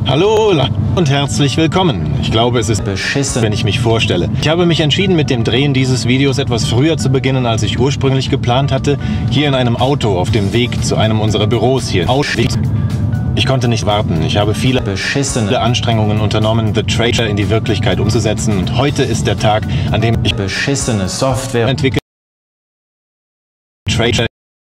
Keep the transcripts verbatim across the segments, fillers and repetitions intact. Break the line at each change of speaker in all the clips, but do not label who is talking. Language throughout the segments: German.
Hallo und herzlich willkommen. Ich glaube, es ist beschissen, wenn ich mich vorstelle. Ich habe mich entschieden, mit dem Drehen dieses Videos etwas früher zu beginnen, als ich ursprünglich geplant hatte. Hier in einem Auto auf dem Weg zu einem unserer Büros hier. Ich konnte nicht warten. Ich habe viele beschissene Anstrengungen unternommen, The Trailer in die Wirklichkeit umzusetzen. Und heute ist der Tag, an dem ich beschissene Software entwickle. Trailer.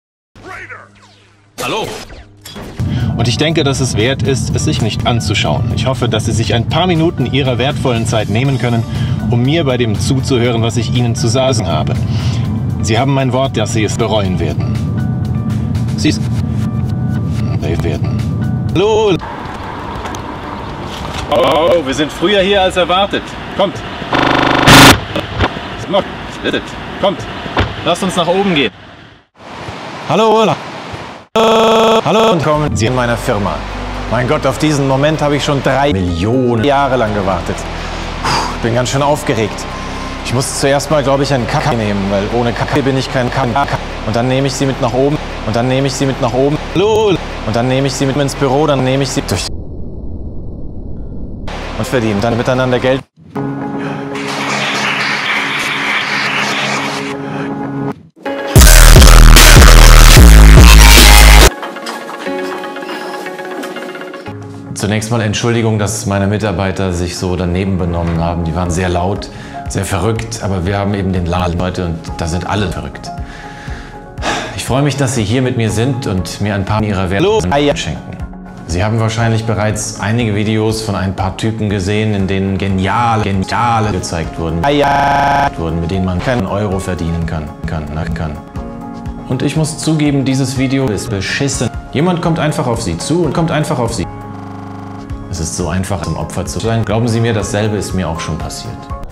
Hallo.
Und ich denke, dass es wert ist, es sich nicht anzuschauen. Ich hoffe, dass Sie sich ein paar Minuten Ihrer wertvollen Zeit nehmen können, um mir bei dem zuzuhören, was ich Ihnen zu sagen habe. Sie haben mein Wort, dass Sie es bereuen werden. Sie es werden. Hallo! Oh, wir sind früher hier als erwartet. Kommt! Kommt! Lasst uns nach oben gehen. Hallo! Hallo und kommen Sie in meiner Firma. Mein Gott, auf diesen Moment habe ich schon drei Millionen Jahre lang gewartet. Ich bin ganz schön aufgeregt. Ich muss zuerst mal, glaube ich, einen Kaffee nehmen, weil ohne Kaffee bin ich kein Kaffee. Und dann nehme ich sie mit nach oben. Und dann nehme ich sie mit nach oben. Hallo. Und dann nehme ich sie mit ins Büro. Dann nehme ich sie durch. Und verdienen dann miteinander Geld. Zunächst mal Entschuldigung, dass meine Mitarbeiter sich so daneben benommen haben. Die waren sehr laut, sehr verrückt, aber wir haben eben den Laden heute und da sind alle verrückt. Ich freue mich, dass Sie hier mit mir sind und mir ein paar Ihrer wertvollen Eier schenken. Sie haben wahrscheinlich bereits einige Videos von ein paar Typen gesehen, in denen geniale, geniale gezeigt wurden, Eier wurden, mit denen man keinen Euro verdienen kann, kann, kann. Und ich muss zugeben, dieses Video ist beschissen. Jemand kommt einfach auf Sie zu und kommt einfach auf Sie. Es ist so einfach, zum Opfer zu sein. Glauben Sie mir, dasselbe ist mir auch schon passiert.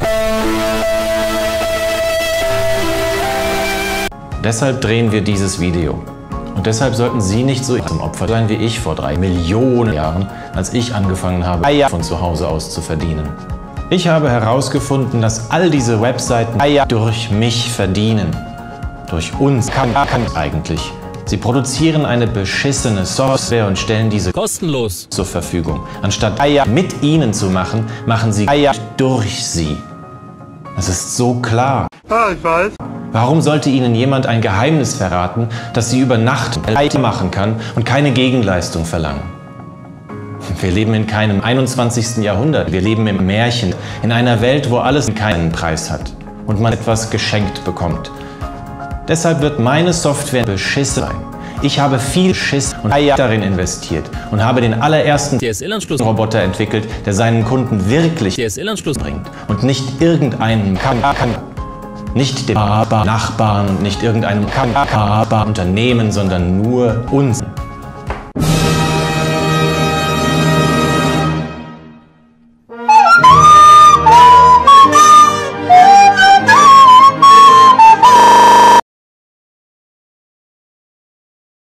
Deshalb drehen wir dieses Video. Und deshalb sollten Sie nicht so zum Opfer sein wie ich vor drei Millionen Jahren, als ich angefangen habe, Eier von zu Hause aus zu verdienen. Ich habe herausgefunden, dass all diese Webseiten Eier durch mich verdienen. Durch uns kann, kann eigentlich. Sie produzieren eine beschissene Software und stellen diese
kostenlos
zur Verfügung. Anstatt Eier mit ihnen zu machen, machen sie Eier durch sie. Das ist so klar.
Ah, ich weiß.
Warum sollte Ihnen jemand ein Geheimnis verraten, das Sie über Nacht Eier machen kann und keine Gegenleistung verlangen? Wir leben in keinem einundzwanzigsten Jahrhundert. Wir leben im Märchen, in einer Welt, wo alles keinen Preis hat und man etwas geschenkt bekommt. Deshalb wird meine Software beschissen sein. Ich habe viel Schiss und Eier darin investiert und habe den allerersten
D S L-Anschluss-Roboter
entwickelt, der seinen Kunden wirklich
D S L-Anschluss
bringt und nicht irgendeinen kann, kann, nicht dem Nachbarn und nicht irgendeinem Unternehmen, sondern nur uns.